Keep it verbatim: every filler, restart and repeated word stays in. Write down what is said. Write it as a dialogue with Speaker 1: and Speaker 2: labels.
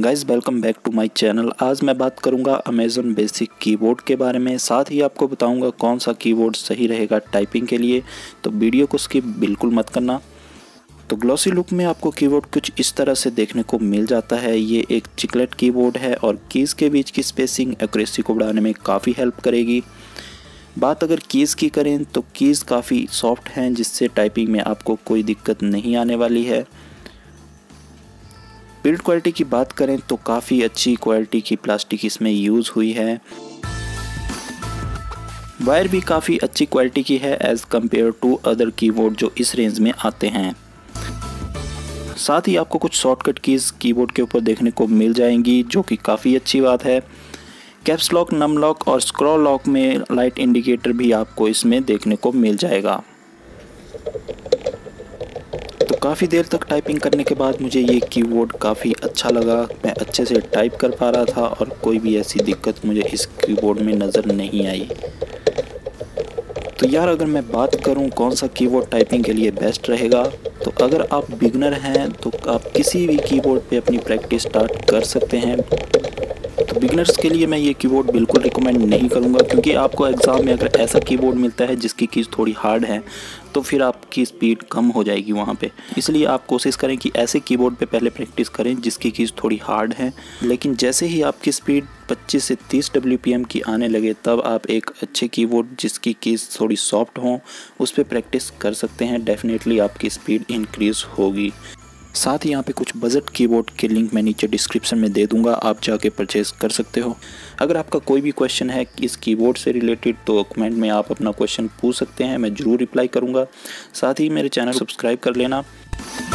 Speaker 1: Guys welcome back to my channel. आज मैं बात करूंगा अमेज़न बेसिक कीबोर्ड के बारे में, साथ ही आपको बताऊंगा कौन सा कीबोर्ड सही रहेगा टाइपिंग के लिए। तो वीडियो को स्किप बिल्कुल मत करना। तो ग्लॉसी लुक में आपको कीबोर्ड कुछ इस तरह से देखने को मिल जाता है। ये एक चिकलेट कीबोर्ड है और कीज़ के बीच की स्पेसिंग एक्यूरेसी को बढ़ाने में काफ़ी हेल्प करेगी। बात अगर कीज़ की करें तो कीज़ काफ़ी सॉफ्ट हैं, जिससे टाइपिंग में आपको कोई दिक्कत नहीं आने वाली है। बिल्ड क्वालिटी की बात करें तो काफ़ी अच्छी क्वालिटी की प्लास्टिक इसमें यूज़ हुई है। वायर भी काफ़ी अच्छी क्वालिटी की है as compare to other keyboard जो इस रेंज में आते हैं। साथ ही आपको कुछ शॉर्टकट कीज़ कीबोर्ड के ऊपर देखने को मिल जाएंगी, जो कि काफ़ी अच्छी बात है। कैप्स लॉक, नम लॉक और स्क्रॉल लॉक में लाइट इंडिकेटर भी आपको इसमें देखने को मिल जाएगा। तो काफ़ी देर तक टाइपिंग करने के बाद मुझे ये कीबोर्ड काफ़ी अच्छा लगा। मैं अच्छे से टाइप कर पा रहा था और कोई भी ऐसी दिक्कत मुझे इस कीबोर्ड में नज़र नहीं आई। तो यार अगर मैं बात करूं कौन सा कीबोर्ड टाइपिंग के लिए बेस्ट रहेगा, तो अगर आप बिगनर हैं तो आप किसी भी कीबोर्ड पे अपनी प्रैक्टिस स्टार्ट कर सकते हैं। तो बिगनर्स के लिए मैं ये कीबोर्ड बिल्कुल रिकमेंड नहीं करूँगा, क्योंकि आपको एग्ज़ाम में अगर ऐसा कीबोर्ड मिलता है जिसकी कीज़ थोड़ी हार्ड है तो फिर आपकी स्पीड कम हो जाएगी वहाँ पे। इसलिए आप कोशिश करें कि ऐसे कीबोर्ड पे पहले प्रैक्टिस करें जिसकी कीज़ थोड़ी हार्ड है, लेकिन जैसे ही आपकी स्पीड पच्चीस से तीस डब्ल्यू पी एम की आने लगे तब आप एक अच्छे कीबोर्ड जिसकी कीज़ थोड़ी सॉफ्ट हों उस पर प्रैक्टिस कर सकते हैं। डेफिनेटली आपकी स्पीड इंक्रीज़ होगी। साथ ही यहाँ पे कुछ बजट कीबोर्ड के लिंक मैं नीचे डिस्क्रिप्शन में दे दूंगा, आप जाके परचेज़ कर सकते हो। अगर आपका कोई भी क्वेश्चन है इस कीबोर्ड से रिलेटेड तो कमेंट में आप अपना क्वेश्चन पूछ सकते हैं, मैं ज़रूर रिप्लाई करूँगा। साथ ही मेरे चैनल सब्सक्राइब कर लेना।